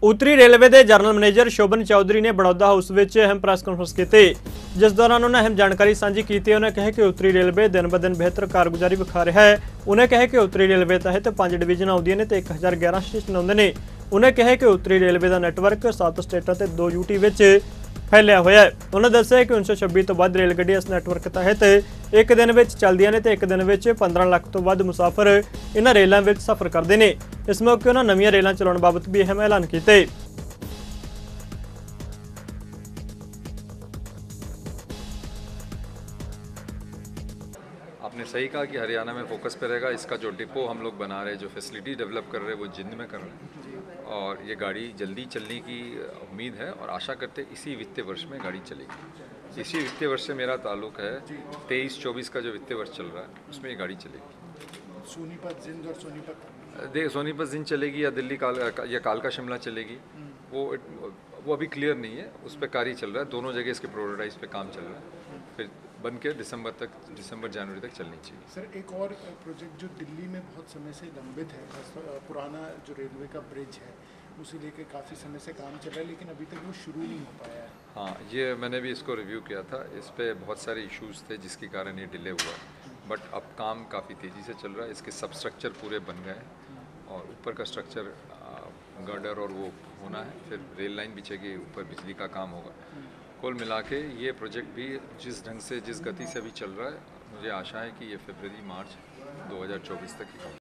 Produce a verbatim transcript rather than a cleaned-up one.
ਉੱਤਰੀ ਰੇਲਵੇ ਦੇ general manager ਸ਼ੋਭਨ Chaudhary ਨੇ ਬੜੌਦਾ ਹਾਊਸ ਵਿੱਚ ਅਹਿਮ ਪ੍ਰੈਸ ਕਾਨਫਰੰਸ ਕੀਤੀ, ਜਿਸ ਦੌਰਾਨ ਉਹਨਾਂ ਅਹਿਮ ਜਾਣਕਾਰੀ ਸਾਂਝੀ ਕੀਤੀ। ਉਹਨਾਂ ਕਿਹਾ ਕਿ ਉੱਤਰੀ ਰੇਲਵੇ ਦਿਨ ਬ ਦਿਨ ਬਿਹਤਰ ਕਾਰਗੁਜ਼ਾਰੀ ਵਿਖਾ ਰਿਹਾ ਹੈ। ਉਹਨਾਂ ਕਿਹਾ ਕਿ ਉੱਤਰੀ ਰੇਲਵੇ ਤਹਿਤ ਪੰਜ ਡਿਵੀਜ਼ਨ ਆਉਂਦੀਆਂ ਨੇ ਤੇ ਇੱਕ ਹਜ਼ਾਰ ਗਿਆਰਾਂ ਸਟੇਸ਼ਨ ਆਉਂਦੇ ਨੇ। ਉਹਨਾਂ ਕਿਹਾ ਕਿ ਉੱਤਰੀ ਰੇਲਵੇ ਦਾ ਨੈਟਵਰਕ ਸੱਤ ਸਟੇਟਾਂ ਤੇ ਦੋ ਯੂਟੀ ਵਿੱਚ फैलिया होया है। उन्होंने दस्सिया कि उन्नीस सौ छब्बी तो वध रेल गड्डियां इस नैटवर्क तहत एक दिन में चलदियां ने ते एक दिन में पंद्रह लाख तो वध मुसाफिर इन्हां रेलों में सफ़र करते हैं। इस मौके उन्होंने नवीं रेलां चलाउण बाबत भी अहम ऐलान किए। आपने सही कहा कि हरियाणा में फोकस पे रहेगा। इसका जो डिपो हम लोग बना रहे हैं, जो फैसिलिटी डेवलप कर रहे हैं, वो जिंद में कर रहे हैं और ये गाड़ी जल्दी चलने की उम्मीद है और आशा करते हैं इसी वित्तीय वर्ष में गाड़ी चलेगी। इसी वित्तीय वर्ष से मेरा ताल्लुक है। तेईस चौबीस का जो वित्तीय वर्ष चल रहा है उसमें ये गाड़ी चलेगी। सोनीपत जिंद और सोनीपत देख सोनीपत जिंद चलेगी या दिल्ली काल या कालका शिमला चलेगी, वो वो अभी क्लियर नहीं है। उस पर कार्य चल रहा है। दोनों जगह इसके प्रोटोटाइप्स पे काम चल रहा है। फिर बन के दिसंबर तक दिसंबर जनवरी तक चलनी चाहिए। सर, एक और प्रोजेक्ट जो दिल्ली में बहुत समय से लंबित है, पुराना जो रेलवे का ब्रिज है, उसे लेकर काफ़ी समय से काम चल रहा है, लेकिन अभी तक वो शुरू नहीं हो पाया है। हाँ, ये मैंने भी इसको रिव्यू किया था। इस पर बहुत सारे इश्यूज थे जिसके कारण ये डिले हुआ, बट अब काम काफ़ी तेज़ी से चल रहा है। इसके सब स्ट्रक्चर पूरे बन गए हैं और ऊपर का स्ट्रक्चर गर्डर और वो होना है। फिर रेल लाइन बिछेगी, ऊपर बिजली का काम होगा। कुल मिला के ये प्रोजेक्ट भी जिस ढंग से जिस गति से अभी चल रहा है, मुझे आशा है कि ये फरवरी मार्च दो हज़ार चौबीस तक ही